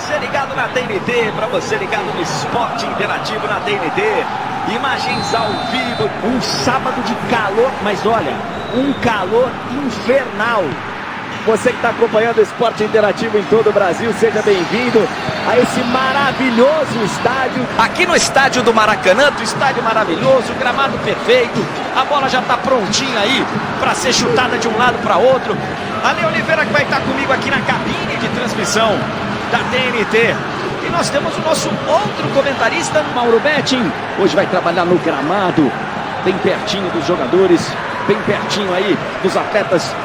você ligado na TNT, para você ligado no Esporte Interativo na TNT. Imagens ao vivo. Um sábado de calor, mas olha, um calor infernal. Você que está acompanhando o Esporte Interativo em todo o Brasil, seja bem-vindo a esse maravilhoso estádio. Aqui no estádio do Maracanã, do estádio maravilhoso, gramado perfeito. A bola já está prontinha aí para ser chutada de um lado para outro. Ale Oliveira que vai estar comigo aqui na cabine de transmissão da TNT. E nós temos o nosso outro comentarista, Mauro Betting. Hoje vai trabalhar no gramado, bem pertinho dos jogadores, bem pertinho aí dos atletas.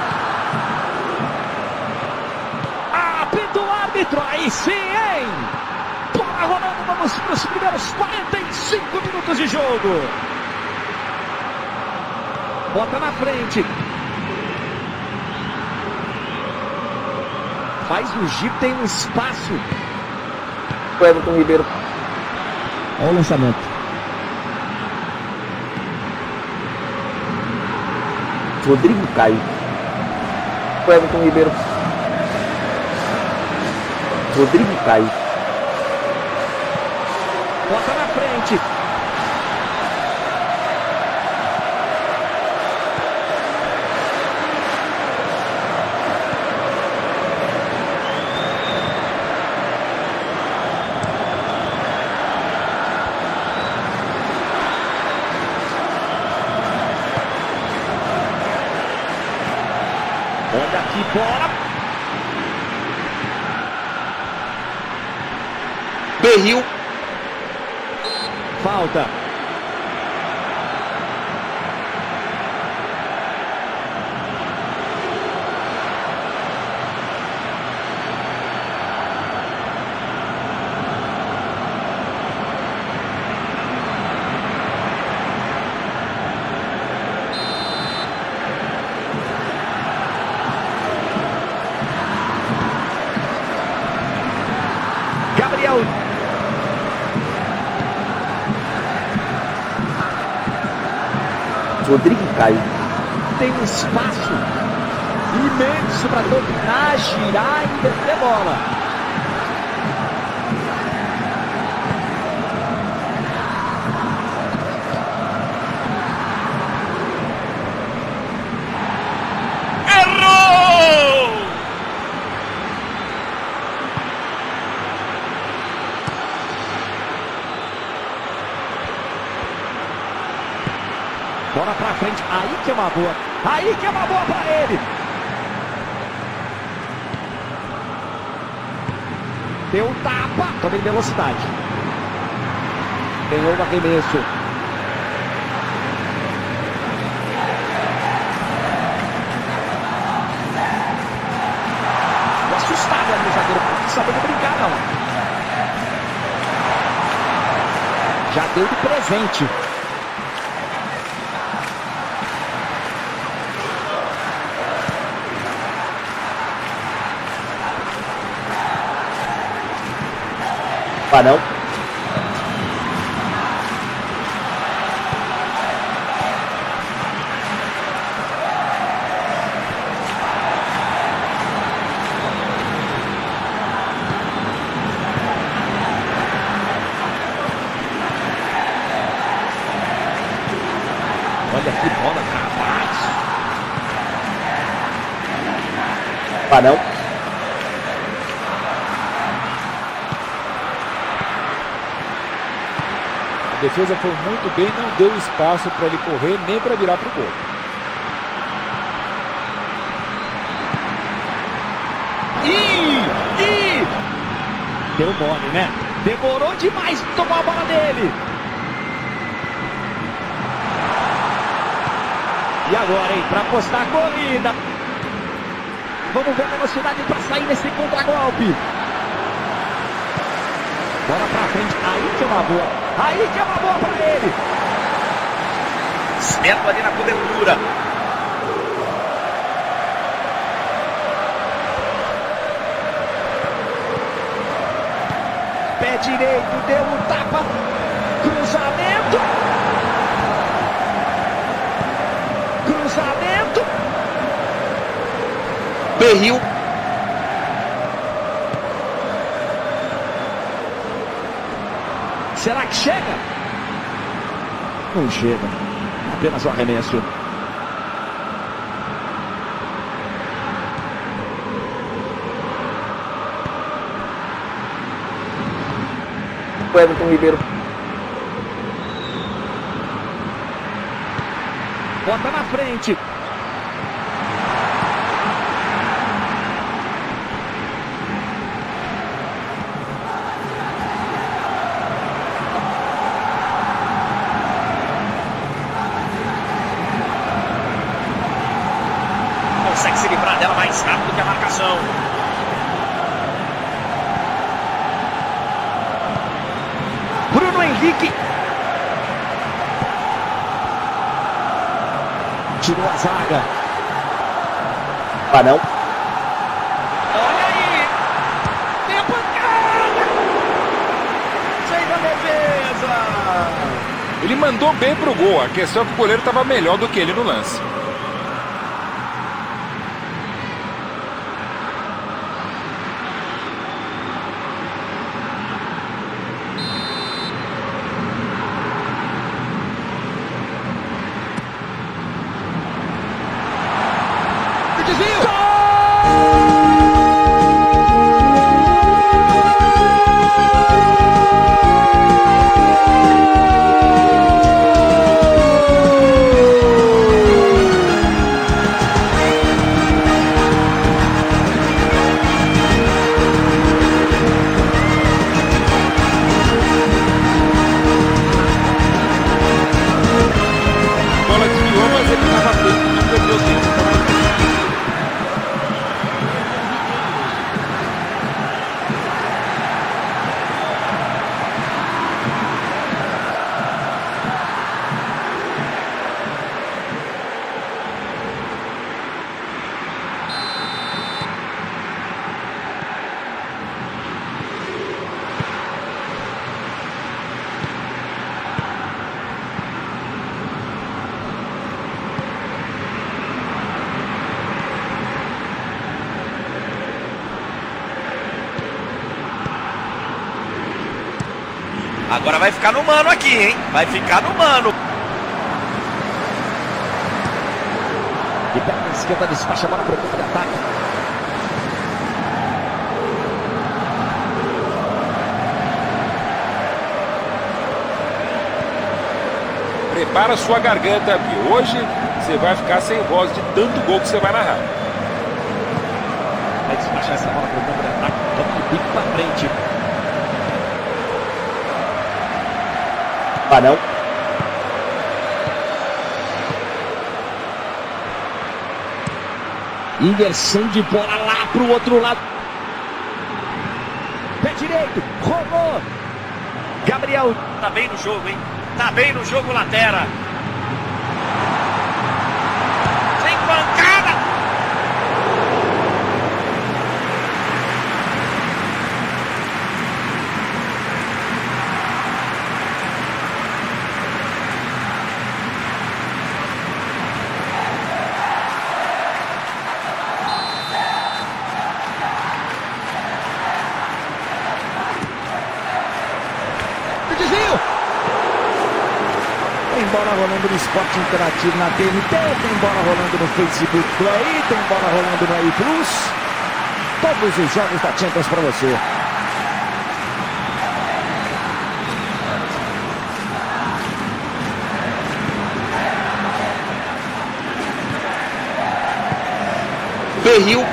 Aí sim, hein? Bola rolando, vamos para os primeiros 45 minutos de jogo. Bota na frente. Faz o giro, tem um espaço. O Everton Ribeiro. Olha o lançamento. Rodrigo Caio. O Everton Ribeiro. Rodrigo Caio. Bota na frente. Olha aqui, bola. Berril. Falta. Gabriel. Rodrigo Caio. Tem um espaço imenso para dominar, girar e meter bola. errou! Bola pra frente, aí que é uma boa. Aí que é uma boa pra ele. Deu um tapa, também velocidade. Ganhou o arremesso. Tô assustado ali o zagueiro, não sabendo brincar não. Já deu de presente. Panão. Olha que bola, rapaz. Panão. A defesa foi muito bem, não deu espaço para ele correr, nem para virar para o gol. Deu mole, né? Demorou demais para tomar a bola dele. E agora, hein? Para apostar a corrida. Vamos ver a velocidade para sair nesse contragolpe. Bola pra frente. Aí que é uma boa. Aí que é uma boa pra ele. Esperto ali na cobertura. Pé direito, deu um tapa. Cruzamento. Cruzamento. Berril. Será que chega? Não chega. Apenas o arremesso. O Everton Ribeiro. Bota na frente. Consegue se livrar dela mais rápido que a marcação. Bruno Henrique. Tirou a zaga. Varão. Olha aí. Tem a pancada. Sem da defesa. Ele mandou bem pro gol. A questão é que o goleiro estava melhor do que ele no lance. Agora vai ficar no mano aqui, hein? Vai ficar no mano. E perna esquerda despacha a bola para o campo de ataque. Prepara sua garganta, porque hoje você vai ficar sem voz de tanto gol que você vai narrar. Vai despachar essa bola para o campo de ataque. Toca de bico para frente. Varão. Inversão de bola lá pro outro lado. Pé direito, rolou. Gabriel. Tá bem no jogo, hein? Tá bem no jogo, Latera. Sem pancada. Desvio. Tem bola rolando no Esporte Interativo na TNT, tem bola rolando no Facebook Play, tem bola rolando no AI Plus. Todos os jogos da Champions para você. Berril.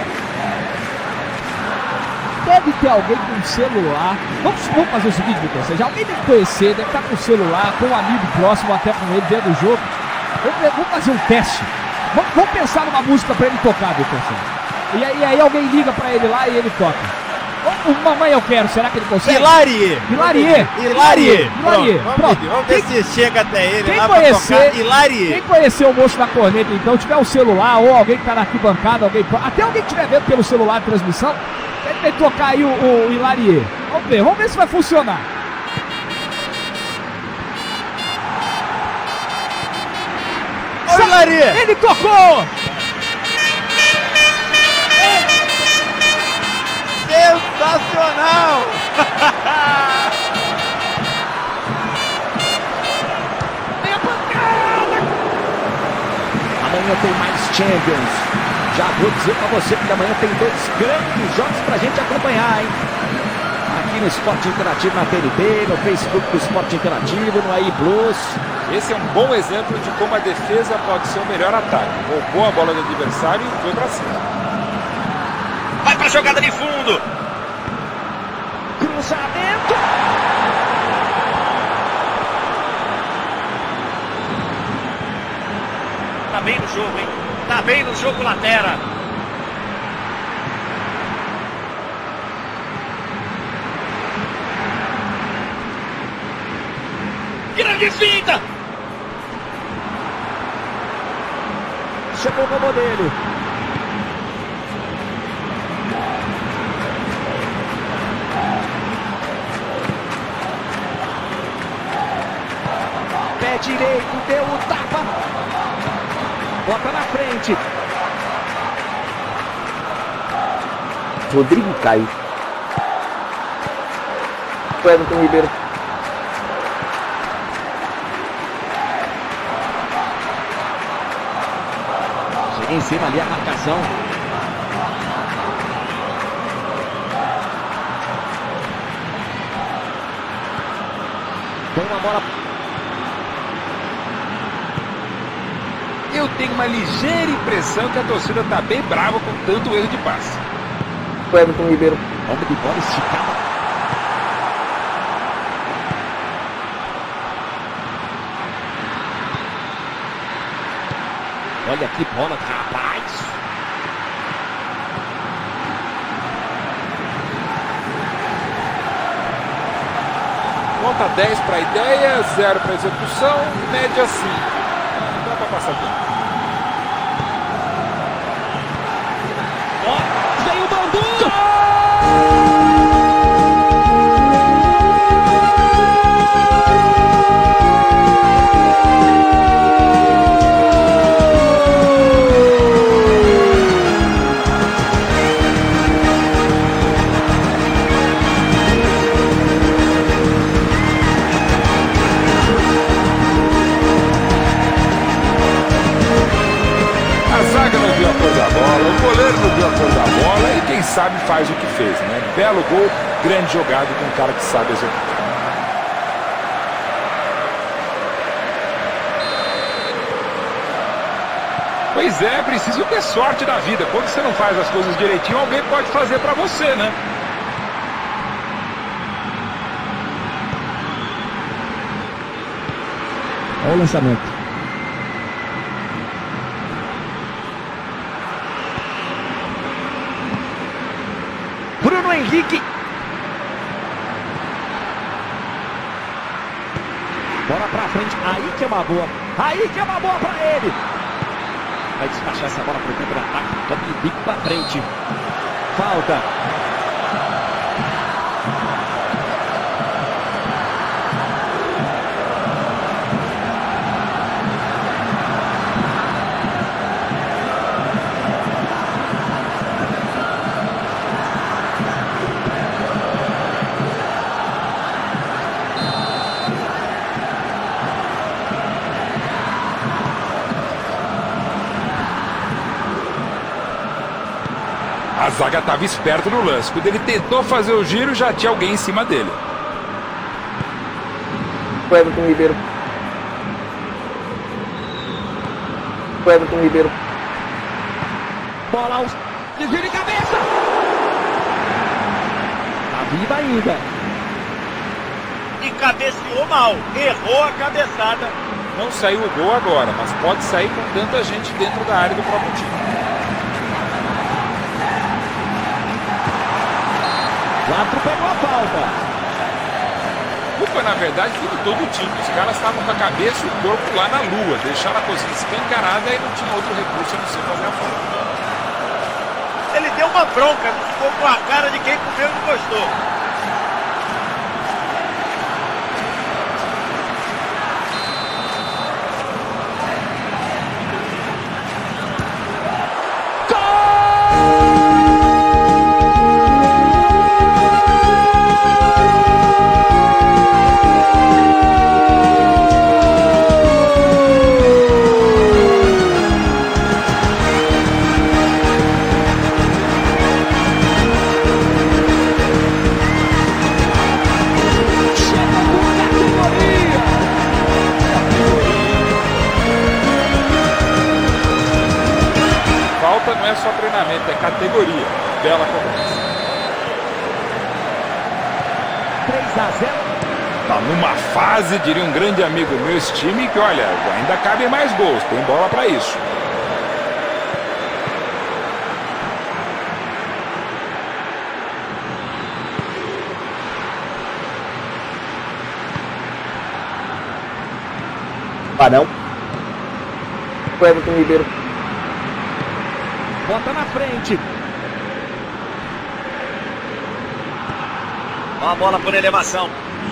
Deve ter alguém com celular. Vamos fazer o seguinte, Vitor. Ou seja, alguém deve conhecer, deve estar com o celular, com um amigo próximo, até com ele, vendo o jogo. Vamos fazer um teste. Vamos pensar numa música para ele tocar, Vitor. E aí alguém liga para ele lá e ele toca. O Mamãe Eu Quero, será que ele consegue? Hilarie. Pronto. Vamos ver se chega até ele Quem lá conhecer, pra tocar Hilarie. Quem conhecer o moço da corneta, então, tiver um celular ou alguém que tá na arquibancada, até alguém que estiver vendo pelo celular a transmissão, deve tocar aí o Hilarie. Vamos ver se vai funcionar. Ô, Hilarie. Ele tocou! Sensacional! Champions. Já vou dizer pra você que amanhã tem 2 grandes jogos pra gente acompanhar, hein? Aqui no Esporte Interativo na TNT, no Facebook do Esporte Interativo, no AI Plus. Esse é um bom exemplo de como a defesa pode ser o melhor ataque. Roubou a bola do adversário e foi pra cima. Vai pra jogada de fundo. Cruzamento. Tá bem no jogo, hein? Tá bem no jogo, Latera. Grande finta. Chegou no modelo. Pé direito, deu o tapa. Bota na frente. Rodrigo Caio. Everton Ribeiro. Chega em cima ali a marcação. Tem uma bola. Eu tenho uma ligeira impressão que a torcida tá bem brava com tanto erro de passe. Everton Ribeiro. Bomba de bola esticada. Olha que bola, rapaz. Conta 10 para a ideia, 0 para a execução, média 5. Não dá para passar tempo. Veio o Bandu! O goleiro não viu a cor da bola e quem sabe faz o que fez, né? Belo gol, grande jogada com um cara que sabe executar. Pois é, preciso ter sorte na vida. Quando você não faz as coisas direitinho, alguém pode fazer pra você, né? Olha o lançamento. Bruno Henrique. Bola pra frente. Aí que é uma boa. Aí que é uma boa pra ele. Vai despachar essa bola pro campo do ataque. Toque de bico pra frente. Falta. A zaga estava esperto no lance. Quando ele tentou fazer o giro, já tinha alguém em cima dele. Everton Ribeiro. Everton Ribeiro. Bola aos... Desvio de cabeça. Tá viva ainda. E cabeceou mal. Errou a cabeçada. Não saiu o gol agora, mas pode sair com tanta gente dentro da área do próprio time. O árbitro pegou a falta. Culpa, na verdade, foi de todo o time. Os caras estavam com a cabeça e o corpo lá na lua. Deixaram a coisa escancarada e não tinha outro recurso a não ser fazer a falta. Ele deu uma bronca, ficou com a cara de quem comeu e não gostou. bela cobrança. 3-0. Tá numa fase, diria um grande amigo meu, esse time, que olha, ainda cabem mais gols, tem bola para isso. Barão. O Everton Ribeiro. Bota na frente. Uma bola por elevação.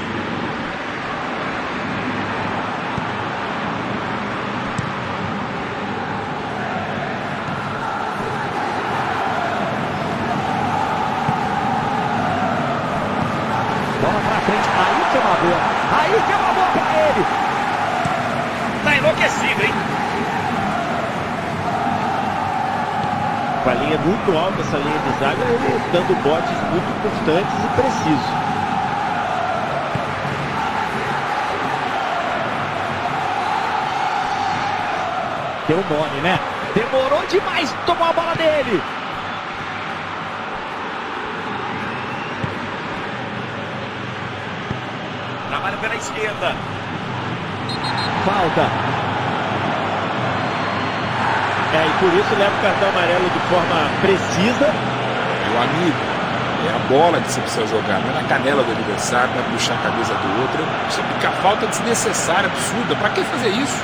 Bola pra frente. Aí que é uma boa. Aí que é uma boa pra ele. Tá enlouquecido, hein? Com a linha muito alta, essa linha de zaga, ele dando botes muito constantes e precisos. Deu mole, né? Demorou demais, tomou a bola dele. Trabalha pela esquerda. Falta. E por isso leva o cartão amarelo de forma precisa. Meu amigo, é a bola que você precisa jogar, não é na canela do adversário, não é puxar a cabeça do outro. Você fica falta desnecessária, absurda. Pra que fazer isso?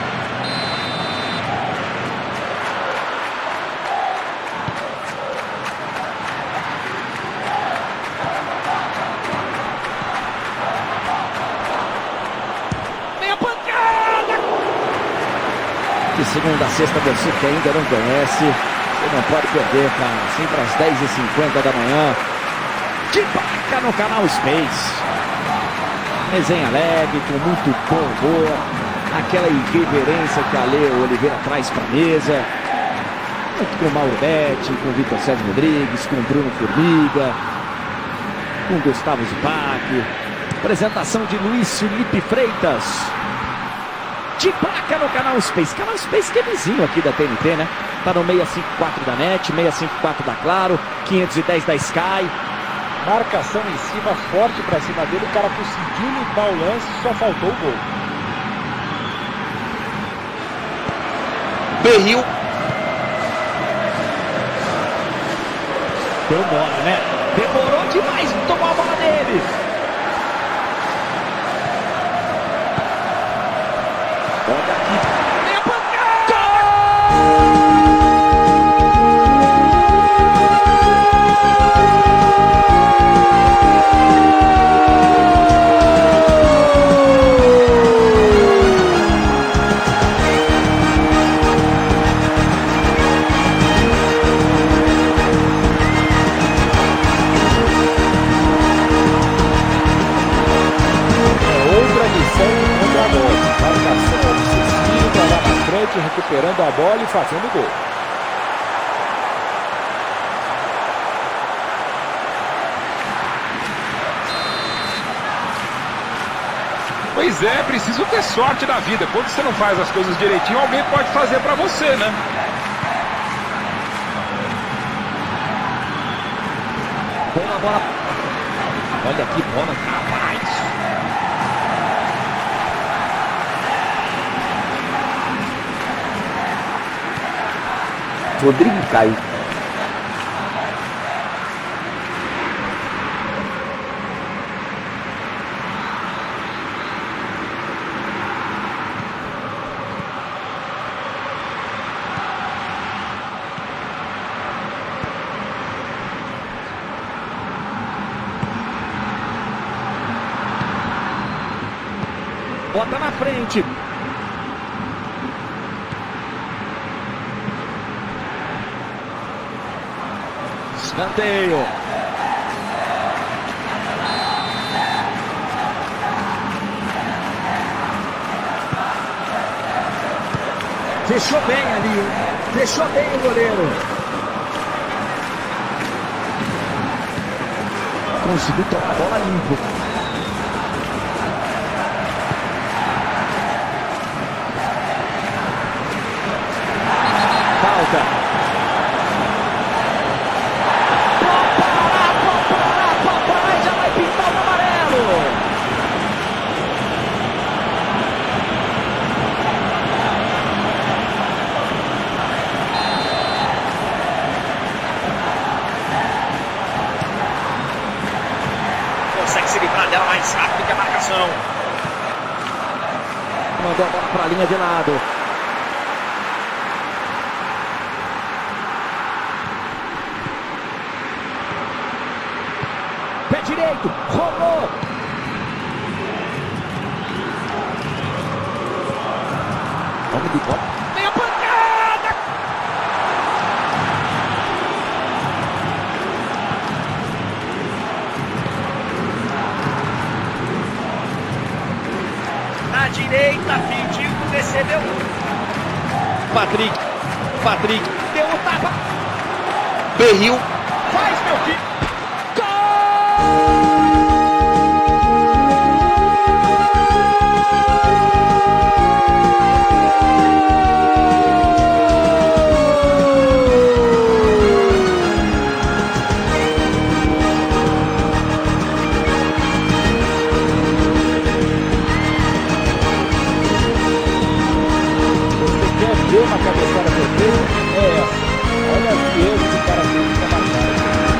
De segunda a sexta, você que ainda não conhece, você não pode perder, cara. Sempre às 10h50 da manhã. De placa no canal Space. Resenha leve, com muito bom humor. Aquela irreverência que a Leo Oliveira traz pra mesa. Junto com o Mauro Betti, com o Vitor Sérgio Rodrigues, com o Bruno Formiga, com o Gustavo Zupac. Apresentação de Luiz Felipe Freitas. De placa no canal Space. Canal Space que é vizinho aqui da TNT, né? Tá no 654 da NET, 654 da Claro, 510 da Sky. Marcação em cima, forte pra cima dele. O cara conseguiu limpar o lance, só faltou o gol. Berril. Deu mole, né? Demorou demais, tomou a bola dele. Olha aqui. Vem a pancada! Recuperando a bola e fazendo gol. Pois é, preciso ter sorte na vida. Quando você não faz as coisas direitinho, alguém pode fazer pra você, né? Boa bola. Olha que bola, rapaz. Rodrigo Caio. Bota na frente. Escanteio. Fechou bem ali. Fechou bem o goleiro. Conseguiu tocar a bola limpo. Falta. consegue se livrar dela mais rápido que a marcação. Mandou a bola para a linha de lado. Pé direito, rolou. Vamos de bola. Vem a pancada! Na direita, pediu, recebeu. Patrick, deu o tapa. Berril. Faz, meu filho. Deu uma cabeçada perfeita, é essa. Olha que erro que o cara fez pra marcar.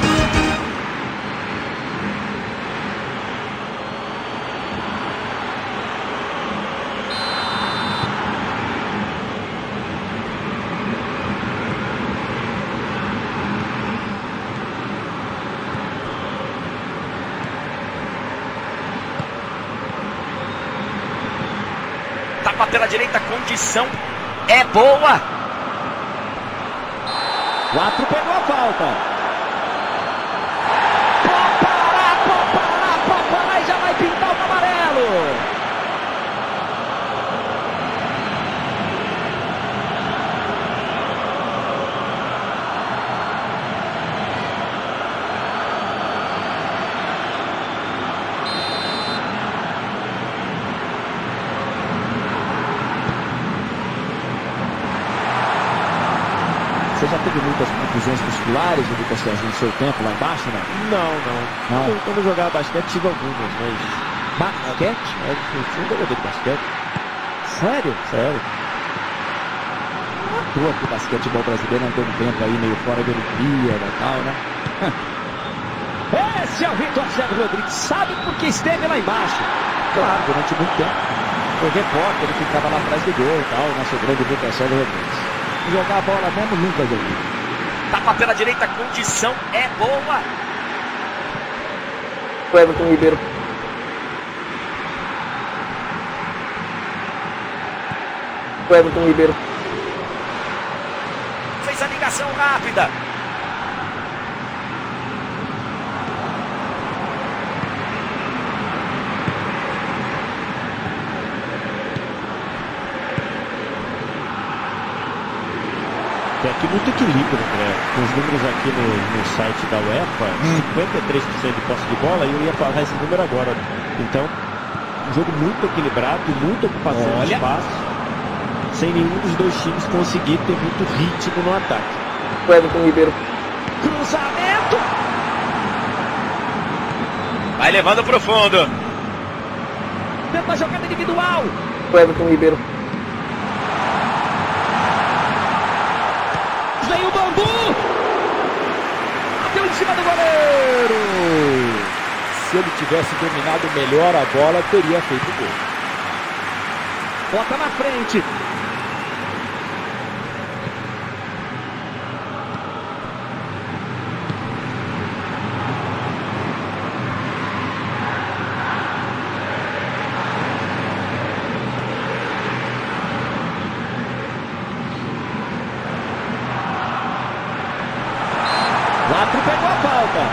Tapa pela direita, condição é boa. 4 pegou a falta. Pode parar e já vai pintar o amarelo. Você já teve muitas contusões musculares, Lucas Sérgio, no seu tempo lá embaixo, né? Não. Quando eu jogava basquete tive algumas, mas... Basquete? Eu fui jogador de basquete. Sério? Sério. Não é à toa que o basquetebol brasileiro andou um tempo aí meio fora da Olimpíada e tal, né? Esse é o Vitor Sérgio Rodrigues. Sabe por que esteve lá embaixo? Claro, durante muito tempo. Foi repórter, ele ficava lá atrás do gol e tal, o nosso grande Vitor Sérgio Rodrigues. Jogar a bola mesmo nunca joguei. Tapa pela direita, condição é boa. O Everton Ribeiro. O Everton Ribeiro. Fez a ligação rápida. Tem aqui muito equilíbrio, né? Com os números aqui no site da UEFA, 53% de posse de bola, e eu ia falar esse número agora. Então, um jogo muito equilibrado, muita ocupação de espaço, sem nenhum dos dois times conseguir ter muito ritmo no ataque. O Everton Ribeiro. Cruzamento. Vai levando pro fundo. Tenta a jogada individual. O Everton Ribeiro. Vem o Bambu! Bateu em cima do goleiro! Se ele tivesse dominado melhor a bola, teria feito gol. Bota na frente. Quatro pegou a falta.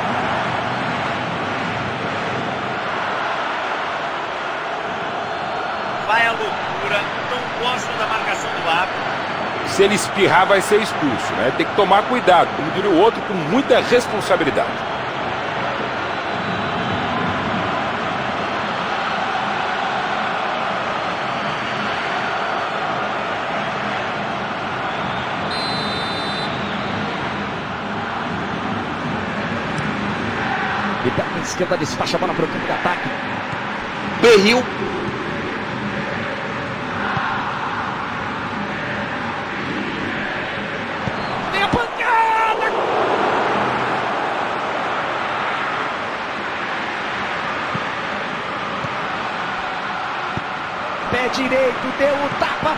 Vai a loucura. Não gosta da marcação do árbitro. Se ele espirrar, vai ser expulso, né? Tem que tomar cuidado, como diria o outro, com muita responsabilidade. E perna esquerda despacha a bola para o campo de ataque. Berril. Vem a pancada! Pé direito, deu o tapa.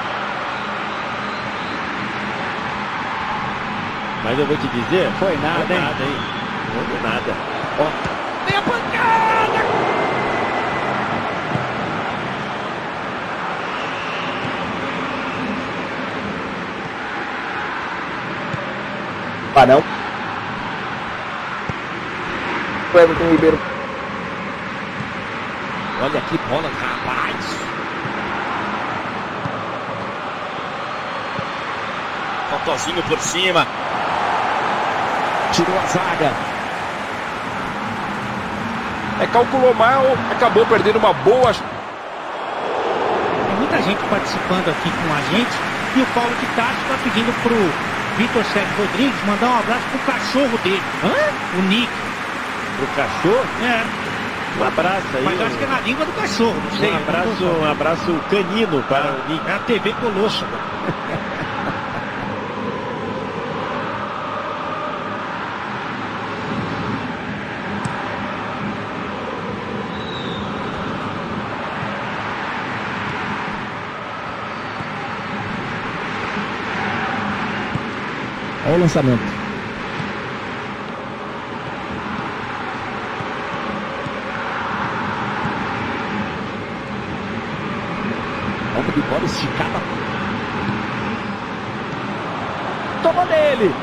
Mas eu vou te dizer, Foi nada, foi hein? nada, hein? Não foi nada. Ó, vem a pancada. Não. O Everton Ribeiro. Olha que bola, rapaz. Totozinho por cima. Tirou a zaga. Calculou mal, acabou perdendo uma boa. Tem muita gente participando aqui com a gente. E o Paulo de Tarso está pedindo pro Vitor Sérgio Rodrigues mandar um abraço pro cachorro dele. O Nick. Pro cachorro, É, um abraço aí. mas eu acho que é na língua do cachorro, não sei. Um abraço canino para o Nick. É a TV Colosso. Olha o lançamento. Bomba de bola esticada. Toma dele.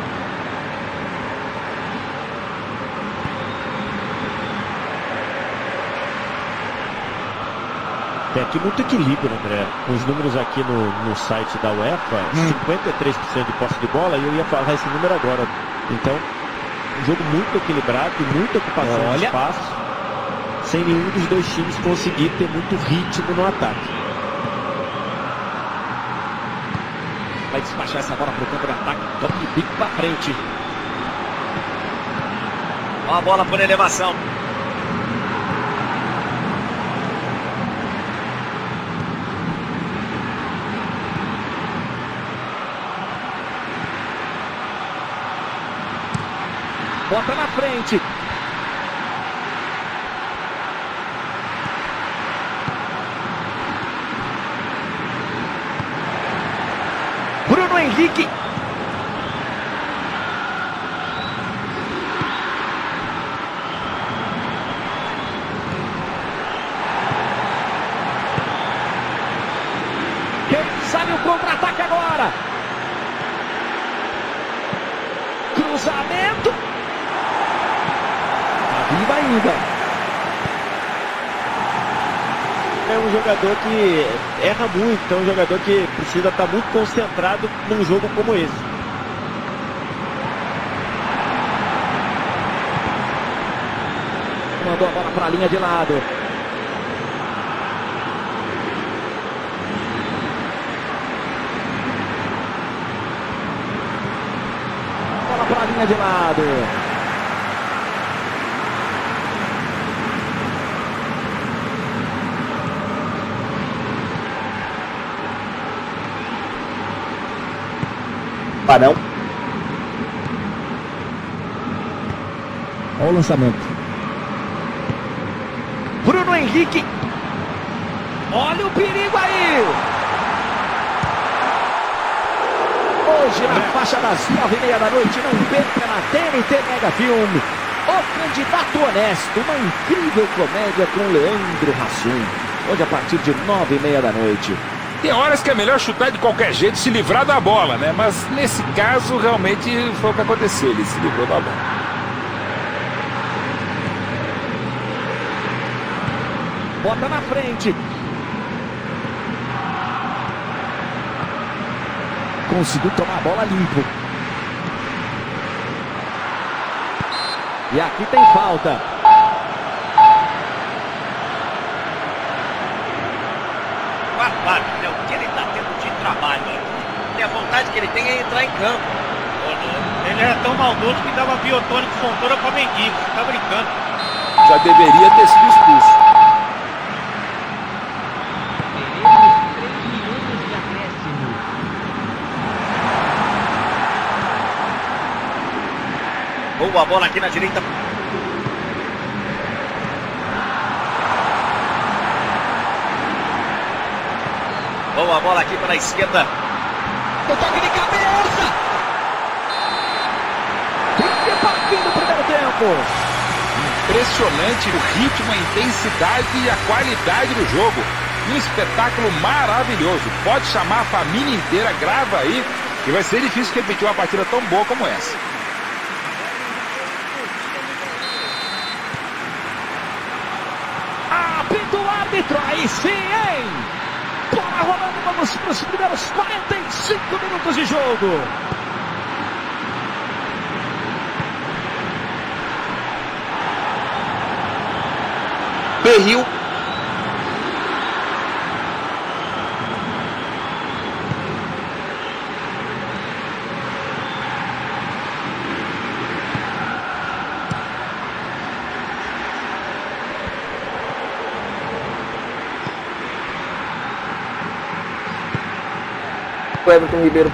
Tem aqui muito equilíbrio, André. Os números aqui no site da UEFA, 53% de posse de bola, e eu ia falar esse número agora. Então, um jogo muito equilibrado, muita ocupação de espaço, sem nenhum dos dois times conseguir ter muito ritmo no ataque. Vai despachar essa bola pro campo de ataque. Toque de bico pra frente. Ó a bola por elevação. Bota na frente. Bruno Henrique. Quem sabe o contra-ataque agora? Cruzamento. Viva ainda. É um jogador que erra muito, é um jogador que precisa estar muito concentrado num jogo como esse. Mandou a bola para a linha de lado. Bola para a linha de lado. Não. Olha o lançamento. Bruno Henrique. Olha o perigo aí. Hoje na faixa das 9h30 da noite, não perca na TNT Mega Filme. O Candidato Honesto, uma incrível comédia com Leandro Hassum. Hoje a partir de 9h30 da noite. Tem horas que é melhor chutar de qualquer jeito e se livrar da bola, né? Mas nesse caso, realmente foi o que aconteceu. Ele se livrou da bola. Bota na frente. Conseguiu tomar a bola limpo. E aqui tem falta. Barbário, o que ele está tendo de trabalho aqui. E a vontade que ele tem é entrar em campo. Ele era tão maldoso que dava biotônico fontura pra mendigo. Tá brincando. Já deveria ter sido expulso. Boa bola aqui na direita. Boa bola aqui pela esquerda. O toque de cabeça. Fim do primeiro tempo. Impressionante o ritmo, a intensidade e a qualidade do jogo. Um espetáculo maravilhoso. Pode chamar a família inteira, grava aí, que vai ser difícil repetir uma partida tão boa como essa. Apita o árbitro, aí sim, hein? Bola rolando, vamos para os primeiros 45 minutos de jogo. Berril. O Everton Ribeiro.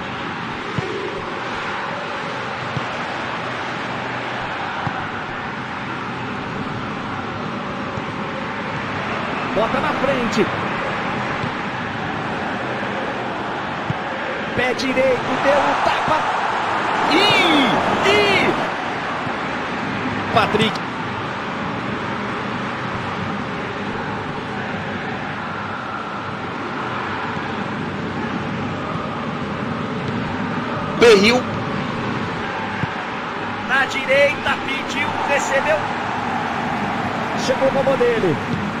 Bota na frente. Pé direito, deu um tapa. Patrick. Berril. Na direita, pediu, recebeu. Chegou o bombo dele.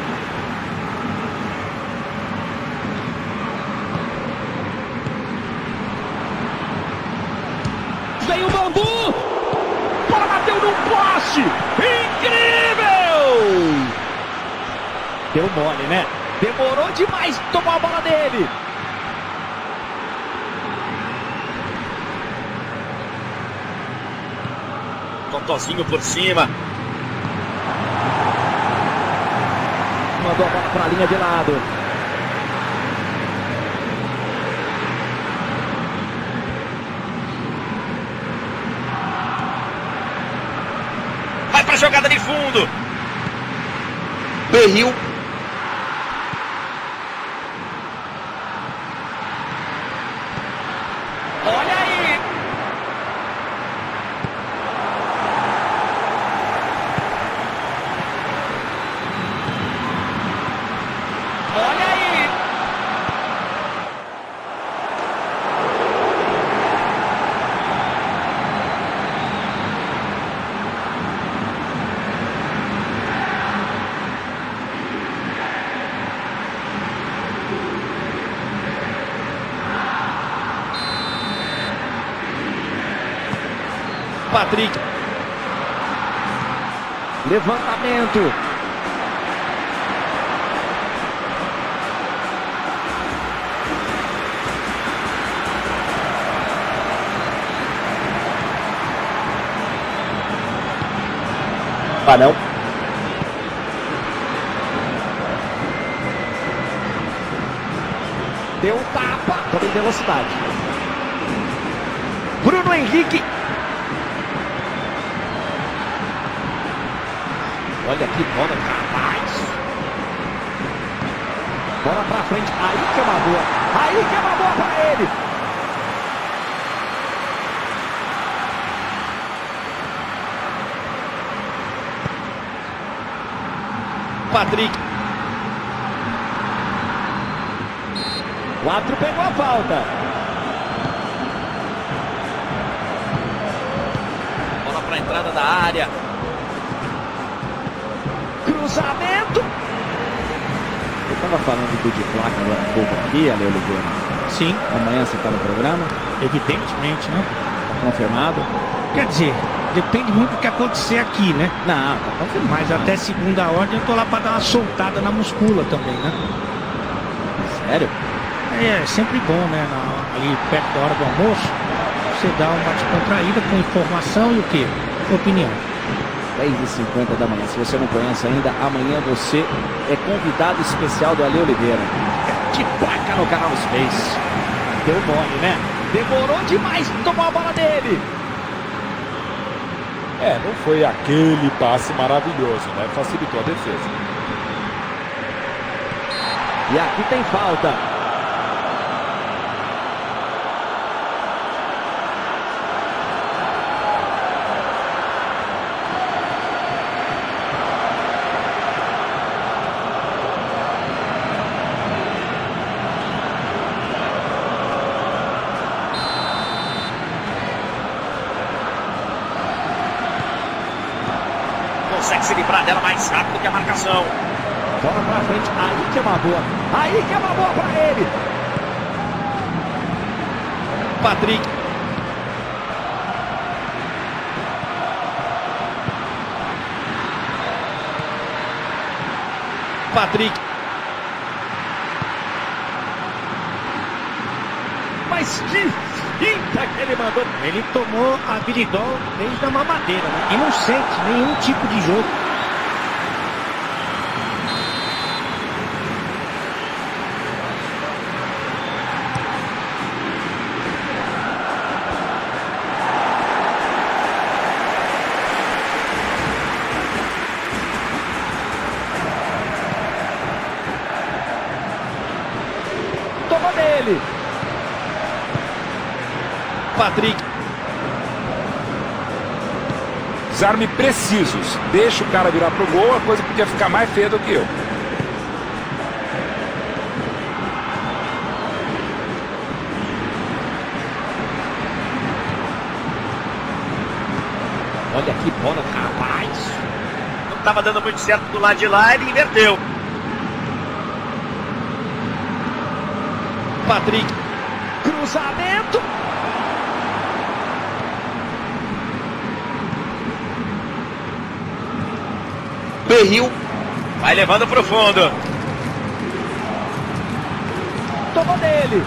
Vem o bambu. Bola bateu no poste. Incrível. Deu mole, né? Demorou demais, tomou a bola dele. Totozinho por cima. Mandou a bola para a linha de lado. Vai para a jogada de fundo. Berril. Olha aí. Olha aí. Patrick. Levantamento. Não. Deu um tapa. Toda em velocidade. Bruno Henrique. Olha que bola, rapaz. Bola pra frente. Aí que é uma boa. Aí que é uma boa pra ele. Patrick. O árbitro pegou a falta. Bola para a entrada da área. Cruzamento. Eu estava falando do de placa agora há pouco aqui, Ale Oliveira. Sim, Amanhã você está no programa? evidentemente, né? Está confirmado? Quer dizer, depende muito do que acontecer aqui, né? Não, está confirmado. Mas até segunda ordem eu tô lá pra dar uma soltada na muscula também, né? Sério? É sempre bom, né? Ali perto da hora do almoço, você dá uma descontraída com informação e o quê? Opinião. 10h50 da manhã. Se você não conhece ainda, amanhã você é convidado especial do Ale Oliveira. De placa no canal Space. Deu mole, né? Demorou demais, tomou a bola dele. Não foi aquele passe maravilhoso, né? Facilitou a defesa. E aqui tem falta. consegue se livrar dela mais rápido que a marcação. Bola pra frente, aí que é uma boa. Aí que é uma boa pra ele. Patrick. Patrick. Mas que finta que ele mandou. Ele tomou a Viridol desde a mamadeira, né? E não sente nenhum tipo de jogo. Toma dele. Patrick. Desarme precisos. Deixa o cara virar pro gol, a coisa podia ficar mais feia do que eu. Olha que bola, rapaz. Não estava dando muito certo do lado de lá, ele inverteu. Patrick. Cruzamento. Berril. Vai levando pro fundo. Toma dele.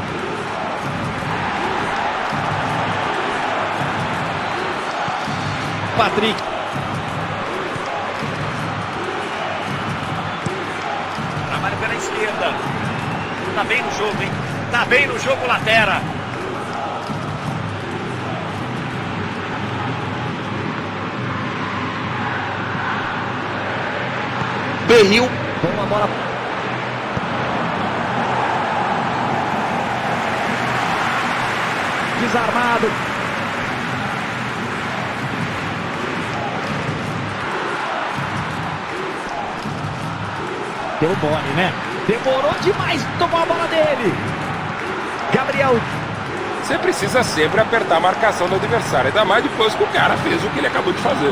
Patrick. Trabalha pela esquerda. Tá bem no jogo, hein? Tá bem no jogo, Latera. Berril. Boa bola. Desarmado. Deu mole, né? Demorou demais. Tomou a bola dele. Gabriel. Você precisa sempre apertar a marcação do adversário, ainda mais depois que o cara fez o que ele acabou de fazer.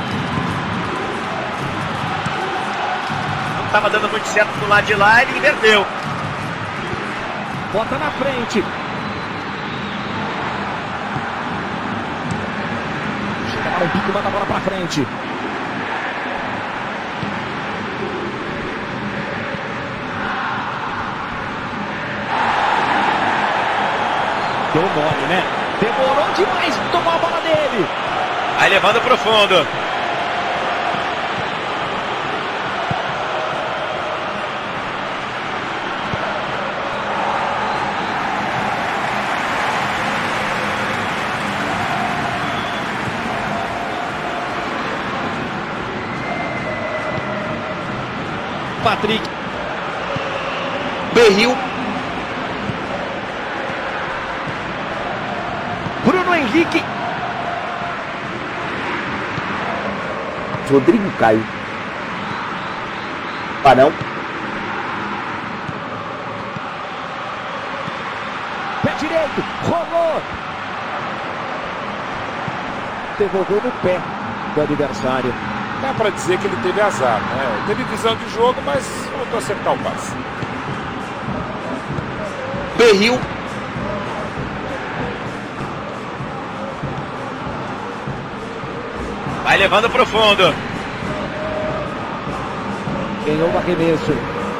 Não estava dando muito certo do lado de lá, ele inverteu. Bota na frente. Chega lá o bico, manda a bola pra frente. Deu mole, né? Demorou demais. Tomou a bola dele. Vai levando pro fundo. Patrick. Berril. Bruno Henrique. Rodrigo Caio. Parão. Pé direito. Rolou. Devolveu no pé do adversário. Dá pra dizer que ele teve azar, né? Teve visão de jogo, mas voltou a acertar o passe. Berril. Vai levando pro fundo. Ganhou o arremesso.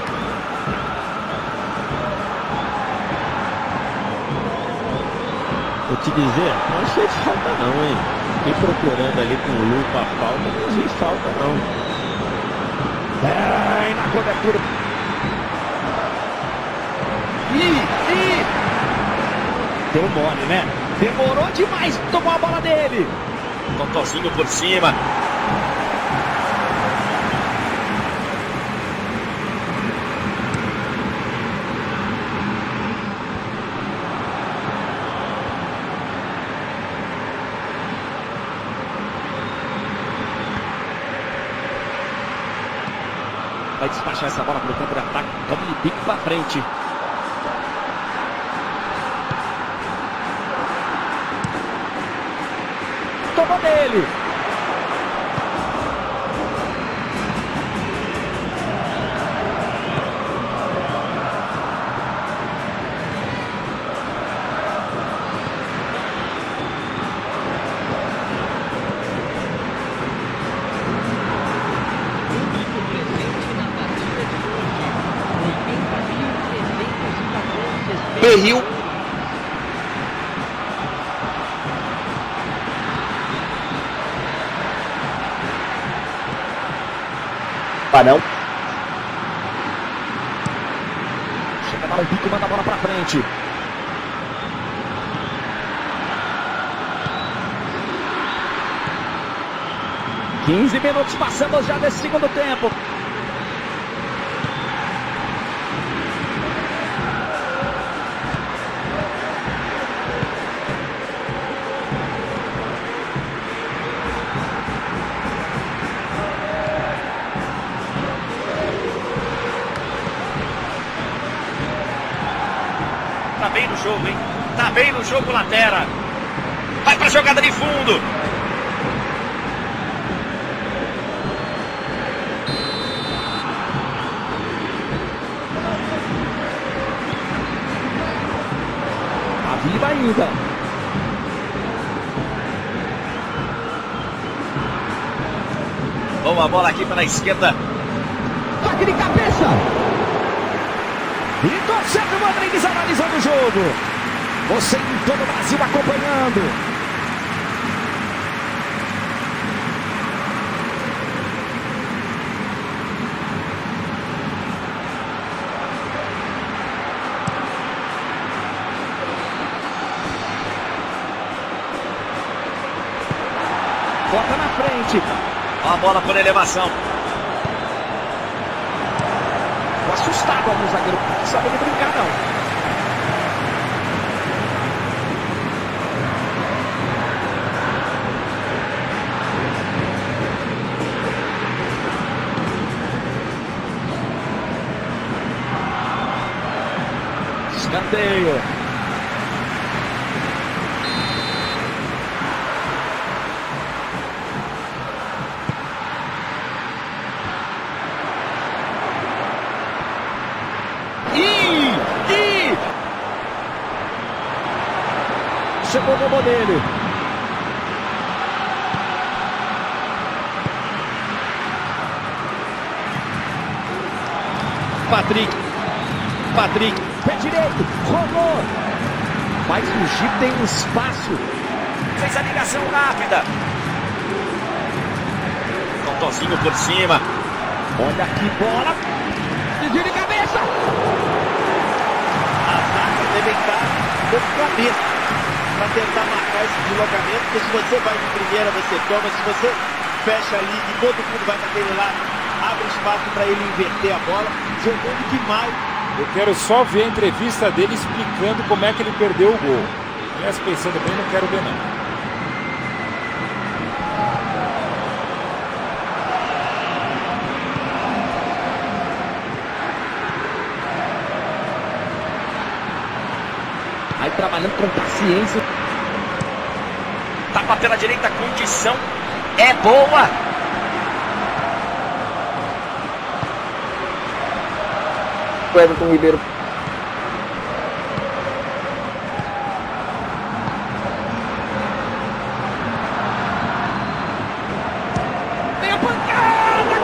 Vou te dizer, não fez falta não, hein? Fiquei procurando ali com lupa a falta, não fez falta não. Ai, na cobertura. Deu mole, né? Demorou demais. Tomou a bola dele. Totozinho por cima. Vai despachar essa bola pro campo de ataque. Toma de bico pra frente. Toma dele. Berril. Barão. Chega a dar um pico, manda a bola pra frente. Quinze minutos passamos já desse segundo tempo. Tá bem no jogo, hein? Tá bem no jogo, Latera. Vai pra jogada de fundo. Tá viva ainda. Boa bola aqui pela esquerda. Toque de cabeça. E Sérgio Rodrigues analisando o jogo. Você em todo o Brasil acompanhando. Bota na frente. Ó a bola por elevação. Ficou assustado algum zagueiro. Não sabe ele brincar, não. Escanteio. Chegou o gol dele. Patrick, pé direito, rolou. Mas o Gil tem um espaço. Fez a ligação rápida. Totozinho por cima. Olha que bola. Desvio de cabeça. A zaga deve estar no começo para tentar marcar esse deslocamento, porque se você vai de primeira, você toma. Se você fecha ali e todo mundo vai naquele lado, abre espaço para ele inverter a bola. Jogando demais. Eu quero só ver a entrevista dele explicando como é que ele perdeu o gol. Aliás, pensando bem, não quero ver não. Aí trabalhando com paciência. Tapa pela direita, condição é boa. O Everton Ribeiro. Vem a pancada!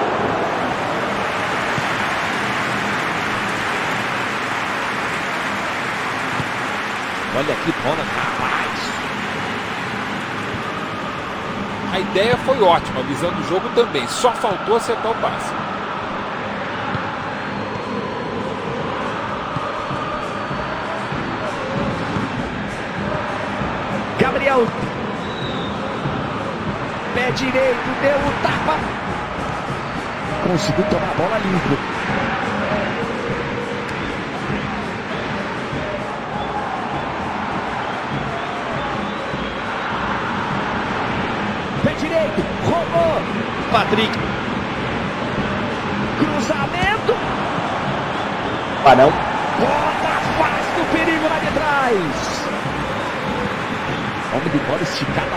Olha que bola, rapaz! A ideia foi ótima, a visão do jogo também. Só faltou acertar o passe. Gabriel. Pé direito, deu o tapa. Conseguiu tomar a bola limpo. Pé direito, rolou. Patrick. Cruzamento. Barão. Bola faz do perigo lá de trás. Homem de bola esticada.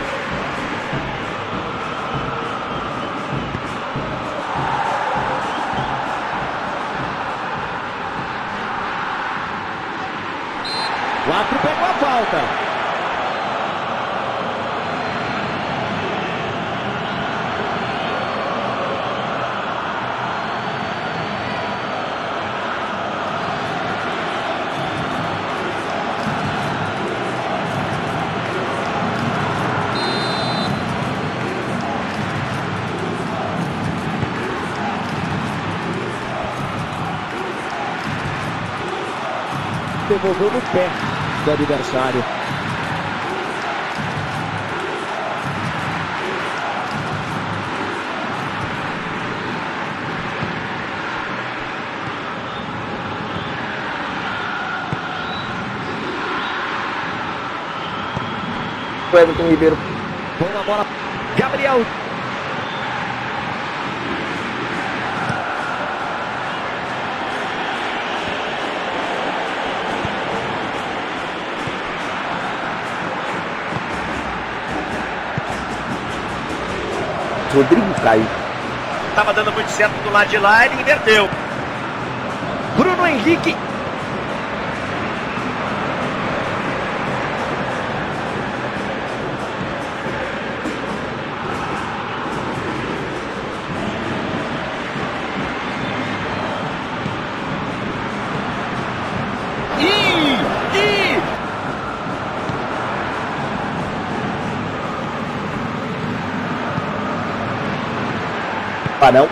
O árbitro pegou a falta. devolveu no pé do adversário. O Everton Ribeiro. Boa bola. Gabriel. Rodrigo Caio. Tava dando muito certo do lado de lá, ele inverteu. Bruno Henrique. Parão.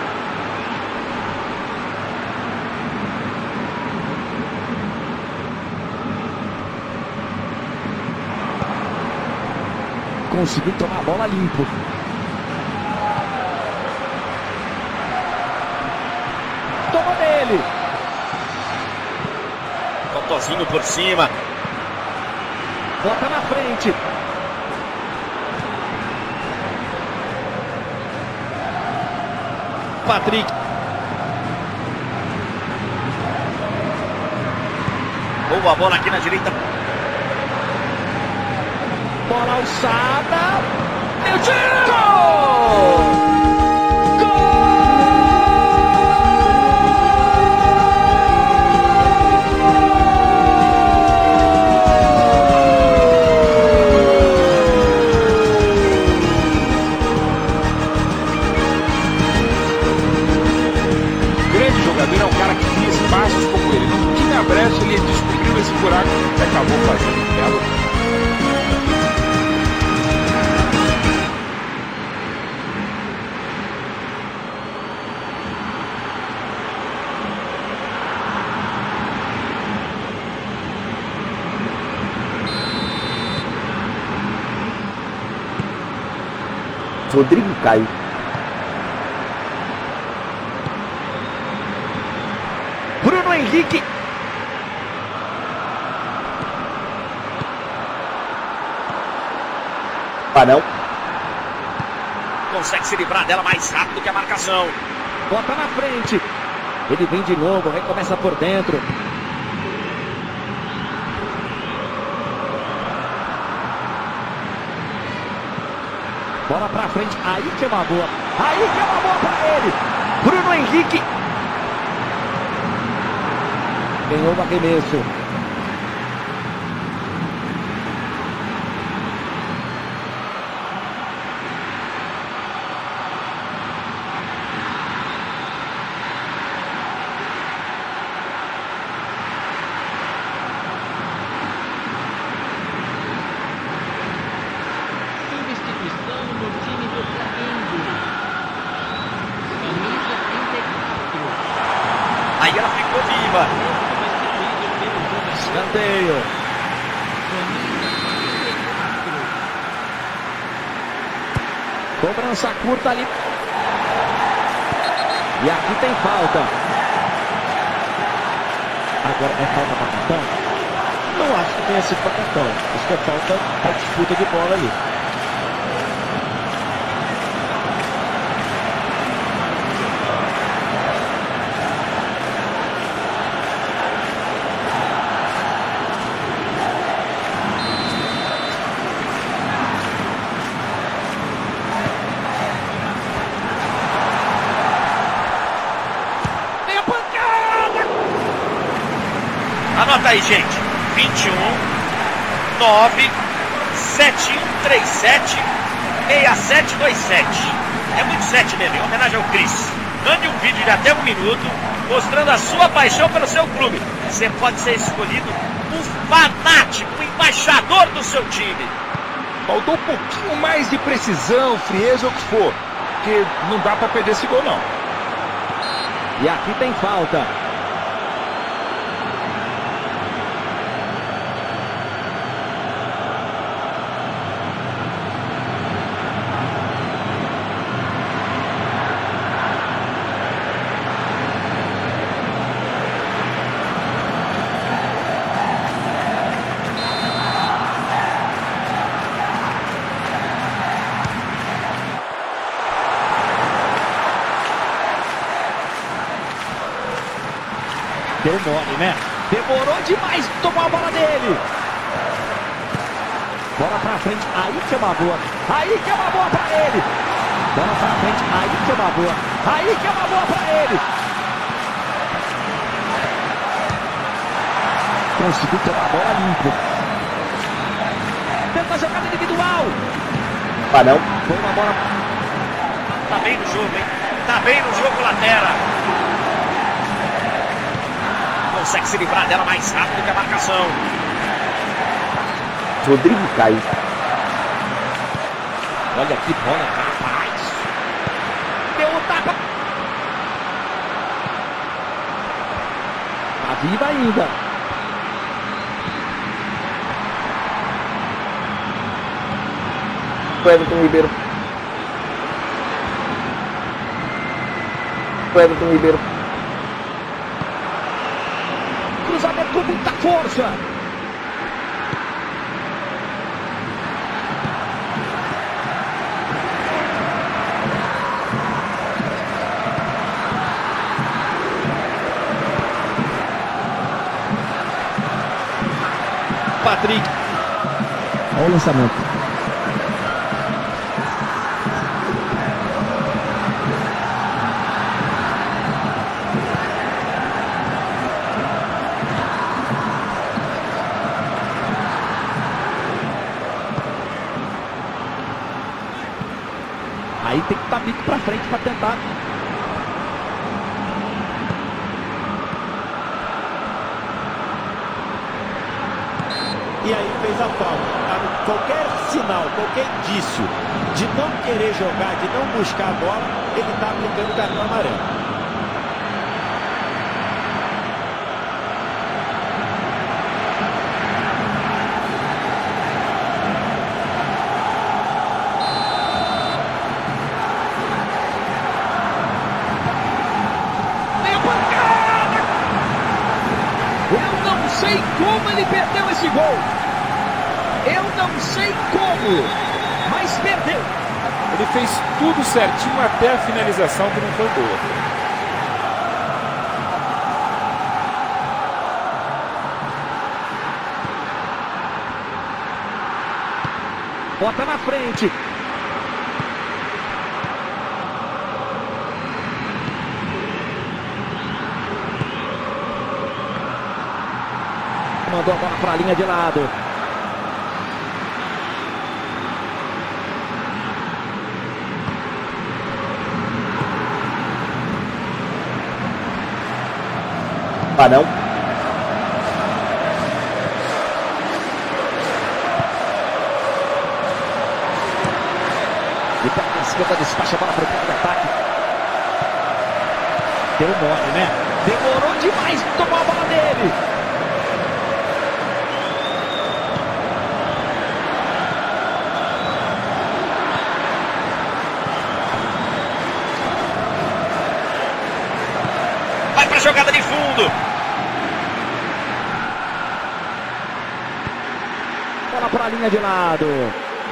Conseguiu tomar a bola limpo. Tomou nele. Totozinho por cima. Bota na frente. Patrick. Boa bola aqui na direita. Bola alçada. E o tiro! É um cara que cria espaços como ele. Não tinha brecha, ele descobriu esse buraco e acabou fazendo belo. Rodrigo Caio. Bruno Henrique. Parão. Consegue se livrar dela mais rápido que a marcação. Bota na frente. Ele vem de novo, recomeça por dentro. Bola pra frente. Aí que é uma boa. Aí que é uma boa pra ele. Bruno Henrique. Ganhou o arremesso. Substituição no time do Flamengo. Camisa 34. Aí ela ficou viva. Escanteio. Cobrança curta ali. E aqui tem falta. Agora é falta para cartão? Não acho que tenha sido para cartão. Acho que é falta para disputa de bola ali. Anota aí, gente. 21 9 7137 6727. É muito 7 mesmo, em homenagem ao Cris. Mande um vídeo de até 1 minuto mostrando a sua paixão pelo seu clube. Você pode ser escolhido um fanático, um embaixador do seu time. Faltou um pouquinho mais de precisão, frieza ou o que for. Porque não dá pra perder esse gol, não. E aqui tem falta. Deu mole, né? Demorou demais, tomou a bola dele. Bola pra frente, aí que é uma boa. Aí que é uma boa pra ele. Bola pra frente, aí que é uma boa. Aí que é uma boa pra ele. Conseguiu tomar a bola limpo. Tenta a jogada individual. Não. Foi uma bola. Tá bem no jogo, hein? Tá bem no jogo, Latera. Consegue se livrar dela mais rápido que a marcação. Rodrigo Caio. Olha que bola, rapaz. Deu o tapa. Tá viva ainda. Everton Ribeiro. Everton Ribeiro. Cruzamento com muita força. Patrick. Olha o lançamento. Aí tem que estar bico pra frente pra tentar. E aí fez a falta. Qualquer sinal, qualquer indício de não querer jogar, de não buscar a bola, ele está aplicando o cartão amarelo. Eu não sei como ele perdeu esse gol. Eu não sei como, mas perdeu. Ele fez tudo certinho até a finalização, que não foi boa. Bota na frente. Mandou a bola para a linha de lado. Não. E pega a esquerda, despacha a bola para o campo de ataque. Deu mole, né? Demorou demais, tomou a bola dele. Vai para a jogada de fundo. Bola para a linha de lado.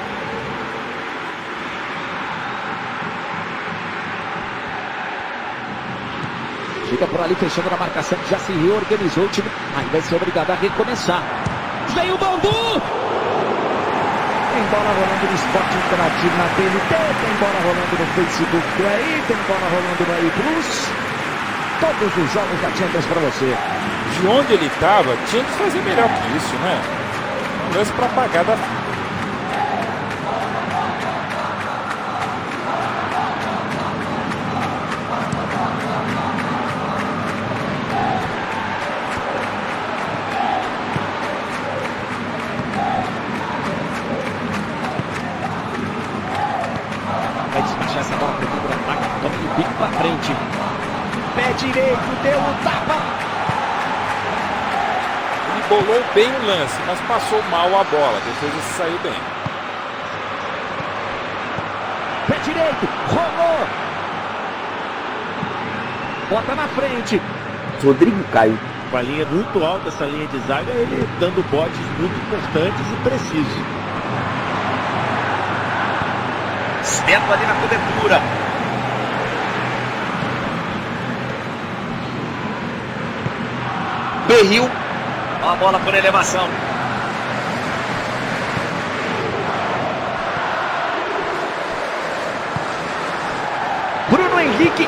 Fica por ali fechando na marcação, já se reorganizou o time. Aí vai ser obrigado a recomeçar. Vem o Bandu! Tem bola rolando no Esporte Interativo na TNT, tem bola rolando no Facebook do AI, tem bola rolando no AI Plus. Todos os jogos da Champions para você. De onde ele estava, tinha que fazer melhor que isso, né? Um lance para pagar da fila. Vai despachar essa bola para o campo de ataque, toma o bico para frente. Pé direito, deu um tapa. Ele bolou bem o lance, mas passou mal a bola. A defesa saiu bem. Pé direito, rolou. Bota na frente. Rodrigo Caio. Com a linha muito alta, essa linha de zaga, ele dando botes muito importantes e precisos. Esperto ali na cobertura. Berril. Uma bola por elevação. Bruno Henrique.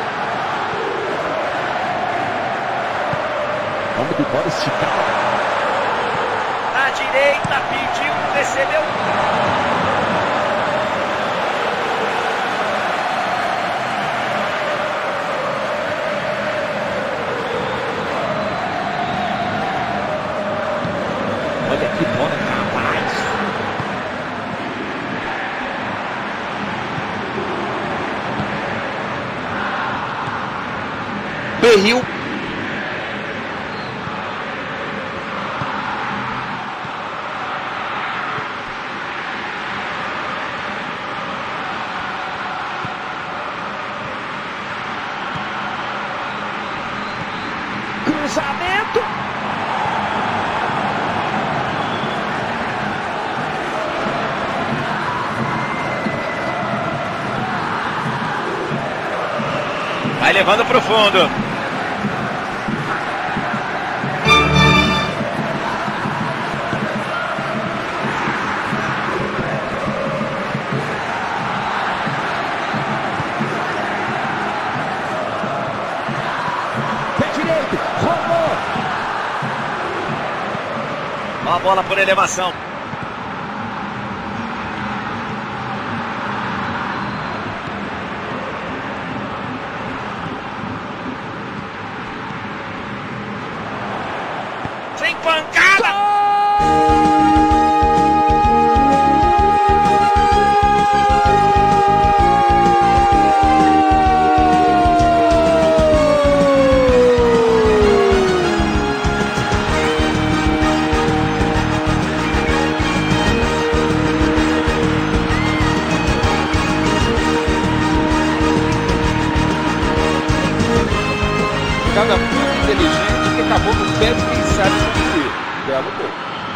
Vamos de bola esticada. Na direita, pediu, recebeu. Olha que bola capaz. Berril. Cruzamento. Vai levando pro fundo. Pé direito. Rolou. Uma bola por elevação. Sem pancada! Jogada muito inteligente que acabou no pé de quem sabe construir. Belo gol.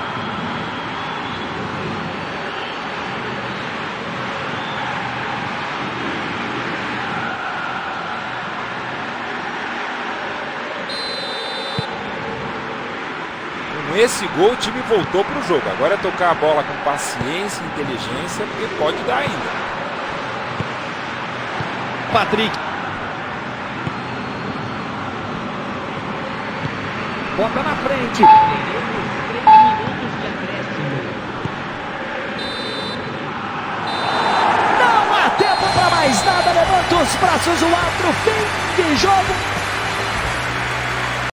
Com esse gol o time voltou para o jogo. Agora é tocar a bola com paciência e inteligência, porque pode dar ainda. Patrick. Bota na frente. Teremos 3 minutos de acréscimo. Não há tempo para mais nada. Levanta os braços, o árbitro. Fim de jogo.